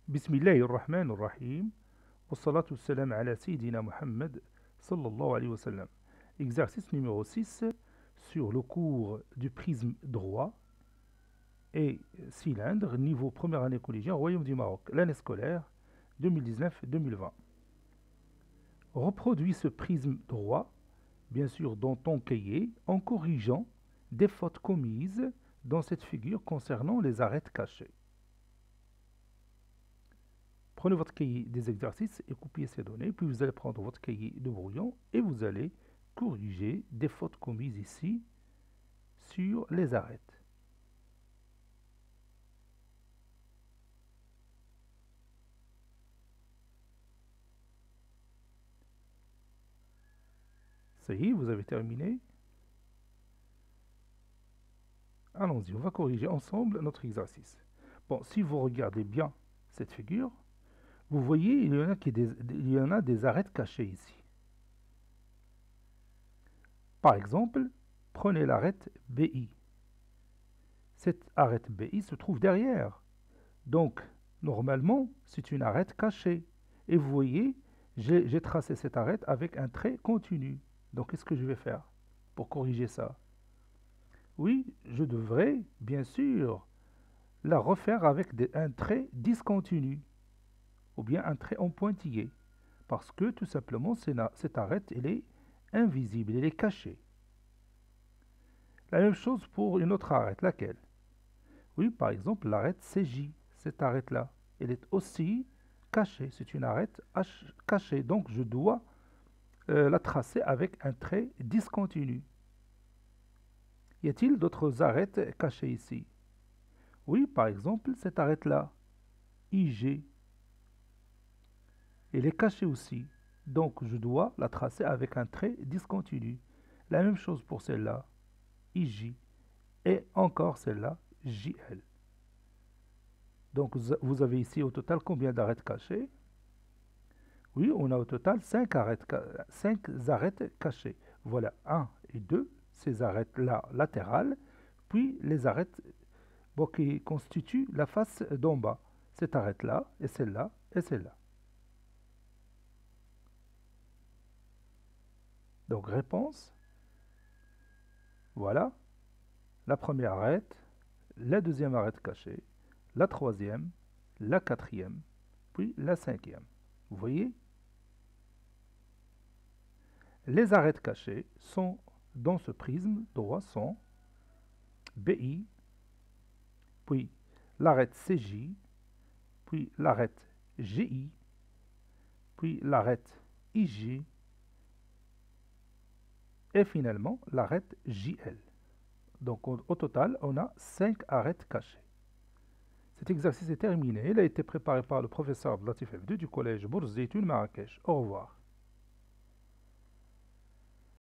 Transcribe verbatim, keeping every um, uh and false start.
بسم الله الرحمن الرحيم والصلاة والسلام على سيدنا Muhammad sallallahu alayhi wa sallam. Exercice numéro six sur le cours du prisme droit et cylindre, niveau première année collégienne, Royaume du Maroc, l'année scolaire deux mille dix-neuf deux mille vingt. Reproduis ce prisme droit, bien sûr dans ton cahier, en corrigeant des fautes commises dans cette figure concernant les arêtes cachées. Prenez votre cahier des exercices et copiez ces données, puis vous allez prendre votre cahier de brouillon et vous allez corriger des fautes commises ici sur les arêtes. Ça y est, vous avez terminé. Allons-y, on va corriger ensemble notre exercice. Bon, si vous regardez bien cette figure, vous voyez, il y en a, qui des, il y en a des arêtes cachées ici. Par exemple, prenez l'arête B I. Cette arête B I se trouve derrière. Donc, normalement, c'est une arête cachée. Et vous voyez, j'ai tracé cette arête avec un trait continu. Donc, qu'est-ce que je vais faire pour corriger ça? Oui, je devrais, bien sûr, la refaire avec des, un trait discontinu, ou bien un trait en pointillé, parce que tout simplement, cette arête, elle est invisible, elle est cachée. La même chose pour une autre arête, laquelle? Oui, par exemple, l'arête C J, cette arête-là, elle est aussi cachée, c'est une arête H cachée, donc je dois euh, la tracer avec un trait discontinu. Y a-t-il d'autres arêtes cachées ici? Oui, par exemple, cette arête-là, I G, elle est cachée aussi, donc je dois la tracer avec un trait discontinu. La même chose pour celle-là, I J, et encore celle-là, J L. Donc vous avez ici au total combien d'arêtes cachées? Oui, on a au total cinq arêtes, cinq arêtes cachées. Voilà, un et deux, ces arêtes-là latérales, puis les arêtes bon, qui constituent la face d'en bas. Cette arête-là, et celle-là, et celle-là. Donc réponse, voilà, la première arête, la deuxième arête cachée, la troisième, la quatrième, puis la cinquième. Vous voyez? Les arêtes cachées sont dans ce prisme droit sont B I, puis l'arête C J, puis l'arête G I, puis l'arête I J, et finalement l'arête J L. Donc au, au total, on a cinq arêtes cachées. Cet exercice est terminé. Il a été préparé par le professeur Abdelatif F deux du collège Bourz Zeytoun Marrakech. Au revoir.